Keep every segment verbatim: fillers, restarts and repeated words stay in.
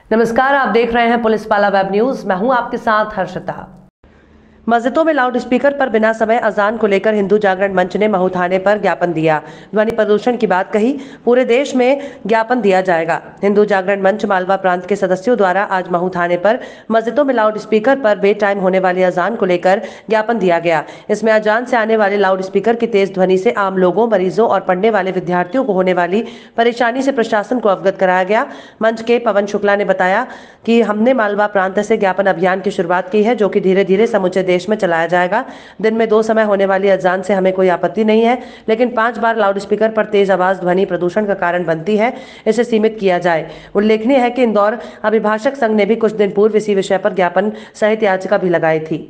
नमस्कार, आप देख रहे हैं पुलिस पाला वेब न्यूज। मैं हूं आपके साथ हर्षिता। मस्जिदों में लाउड स्पीकर पर बिना समय अजान को लेकर हिंदू जागरण मंच ने महू थाने पर ज्ञापन दिया। ध्वनि प्रदूषण की बात कही, पूरे देश में ज्ञापन दिया जाएगा। हिंदू जागरण मंच मालवा प्रांत के सदस्यों द्वारा आज महू थाने पर मस्जिदों में लाउड स्पीकर पर बे टाइम होने वाली अजान को लेकर ज्ञापन दिया गया। इसमें अजान से आने वाले लाउड स्पीकर की तेज ध्वनि से आम लोगों, मरीजों और पढ़ने वाले विद्यार्थियों को होने वाली परेशानी से प्रशासन को अवगत कराया गया। मंच के पवन शुक्ला ने बताया कि हमने मालवा प्रांत से ज्ञापन अभियान की शुरुआत की है, जो कि धीरे धीरे समूचे देश में चलाया जाएगा। दिन में दो समय होने वाली अजान से हमें कोई आपत्ति नहीं है, लेकिन पांच बार लाउड स्पीकर पर तेज आवाज ध्वनि प्रदूषण का कारण बनती है, इसे सीमित किया जाए। उल्लेखनीय है कि इंदौर अभिभाषक संघ ने भी कुछ दिन पूर्व इसी विषय पर ज्ञापन सहित याचिका भी लगाई थी।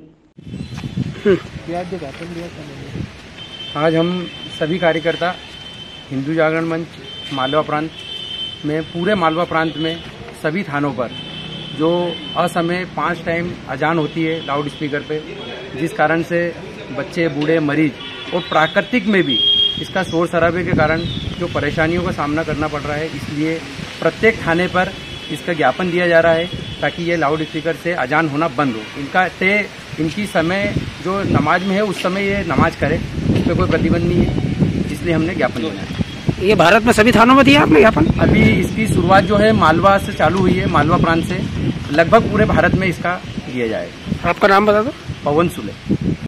आज हम सभी कार्यकर्ता हिंदू जागरण मंच मालवा प्रांत में, पूरे मालवा प्रांत में सभी थानों पर जो असमय पांच टाइम अजान होती है लाउड स्पीकर पे, जिस कारण से बच्चे, बूढ़े, मरीज और प्राकृतिक में भी इसका शोर शराबे के कारण जो परेशानियों का सामना करना पड़ रहा है, इसलिए प्रत्येक थाने पर इसका ज्ञापन दिया जा रहा है ताकि ये लाउड स्पीकर से अजान होना बंद हो। इनका तय इनकी समय जो नमाज में है उस समय ये नमाज करे, उस पर कोई प्रतिबंध नहीं है, इसलिए हमने ज्ञापन दिया है। ये भारत में सभी थानों में दिया आपने ज्ञापन? अभी इसकी शुरुआत जो है मालवा से चालू हुई है, मालवा प्रांत से। लगभग पूरे भारत में इसका दिया जाएगा। आपका नाम बता दो। पवन सुले।